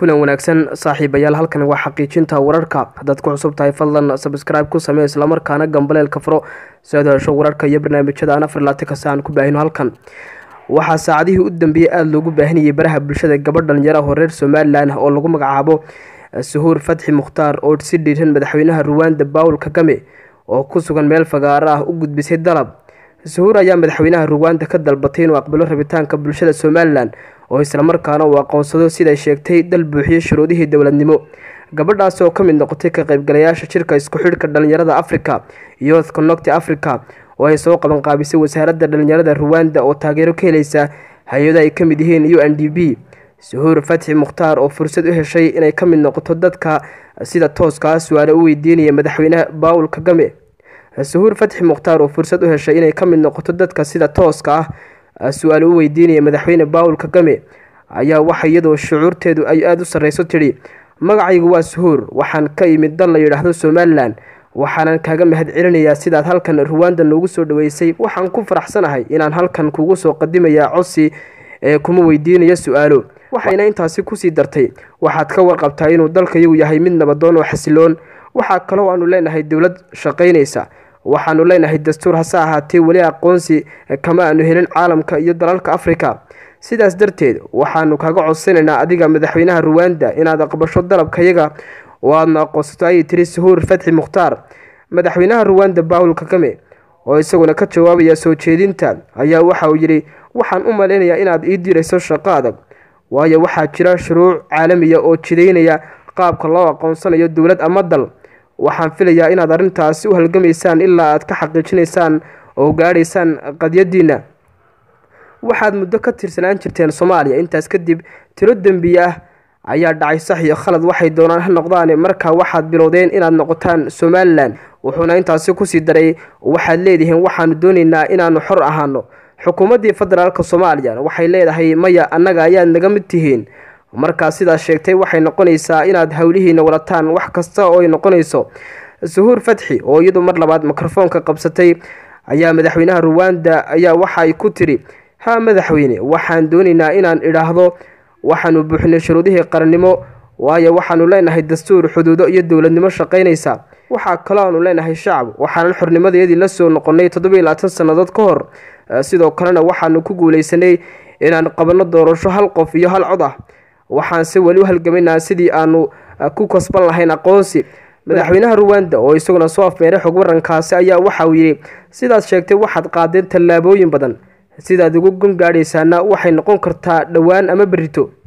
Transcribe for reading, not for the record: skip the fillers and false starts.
kulan wanaagsan saaxiibayaal halkan waa xaqiijinta wararka haddaad ku cusub tahay fadlan subscribe ku samee isla markaana gambaleelka furo si aad hesho wararka iyo barnaamijyada aan 24 saac ku baahino halkan waxaa saacadihii u dambeeyay aad loogu baahanayay baraha bulshada gabadh dhalinyaro ah oo reer Soomaaliland oo lagu magacaabo Suhuur Fatxi Mukhtaar oo si dhiiran madaxweynaha Rwanda Paul Kagame oo ku sugan meel fagaar ah u gudbisay dalab Suhuur ayaa madaxweynaha Rwanda ka dalbatay inuu aqbalo rabitaanka bulshada Soomaaliland oo isla markaana uu aqoonsado sida sheegtay dal buuxiye shuruudihii dawladnimo gabadhaas oo ka mid noqotay ka qaybgalayaasha shirka isku xidhka dhalinyarada Afrika Youth Connect Africa oo ay soo qaban qaabisay wasaaradda dhalinyarada Rwanda oo taageero ka helaysa hay'adaha ay ka mid yihiin UNDP Suhuur Fatxi Mukhtaar oo fursad u heshay inay ka mid noqoto dadka sida tooska ah su'aalo u weydiinaya madaxweynaha Paul Kagame Suhuur Fatxi Mukhtaar oo fursad u heshay inay ka mid noqoto dadka sida tooska ah su'aalo u weydiinaya madaxweyne Paul Kagame ayaa waxa iyadoo shucuurteedu ay aad u sareyso tiri magacaygu waa Suhuur waxaan ka imid dal la yiraahdo Somaliland waxaan kaaga mahad celinayaa sidaad halkan Rwanda noogu soo dhaweysay waxaan ku faraxsanahay inaan halkan kugu soo qadimayaa codsi kuma weydiinayo su'aalo waxayna intaasi ku sii dartay waxaad ka warqabtaa inuu dalkayagu yahay mid nabadoon oo xasiloon waxa kale oo aanu leenahay dawlad shaqeynaysa waxaanu leenahay dastuur hase ahaatee wali aqoonsi kama aanu helin caalamka iyo dalalka Afrika sidaas darteed waxaanu kaga codsanaynaa adiga madaxweynaha Rwanda inaad aqbasho dalabkayaga oo aad aqoonsato ay tiri Suhuur Fatxi Mukhtaar madaxweynaha Rwanda Paul Kagame oo isaguna ka jawaabaya soo jeedinta ayaa waxa uu yiri waxaan u maleynayaa inaad ii dirayso shaqo adag waayo waxaa jira shuruuc caalami ah oo jideynaya qaabka loo aqoonsanayo dawlad ama dal waxaan filayaa inaad arintaasi u halgamaysaan ilaa aad ka xaqiijinaysaan oo gaadhaysaan qadiyadiina waxaad muddo ka tirsanaan jirteen Soomaaliya intaas kadib tiro dambiye ah ayaa dhacay sax iyo khalad waxay doonaan ha noqdaan marka waxaad bilowdeen inaad noqotaan Somaliland wuxuuna intaasi ku sii daray waxaad leedihiin waxaan doonaynaa inaanu xor ahaano xukuumadda federaalka Soomaaliya waxay leedahay maya annaga ayaa naga mid tihiin marka sidaas sheegtay waxay noqonaysaa inaad hawlihiina walataan wax kasta oo ay noqonayso Suhuur Fatxi oo iyadu mar labaad mikrofoonka qabsatay ayaa madaxweynaha Rwanda ayaa waxa ay ku tiri ha madaxweyne waxaan doonaynaa inaan idhaahdo waxaanu buuxinay shuruudihii qarannimo waayo waxaanu leenahay dastuur xuduudo iyo dawladnimo shaqeynaysa waxa kale oo aanu leenahay shacab waxaan xornimadeedii la soo noqonay 27 sanadood ka hor sidoo kalena waxaanu ku guuleysanay inaan qabanno doorasho hal qof iyo hal cod ah waxaan si wali u halgamaynaa sidii aanu ku kasban lahayn aqoonsi madaxweynaha Rwanda oo isaguna soo afmeeray xog warankaasi ayaa waxa uu yiri sidaas sheegtay waxaad qaadeen tallaabooyin badan sidaad ugu gaadhaysaana waxay noqon kartaa dhawaan ama berrito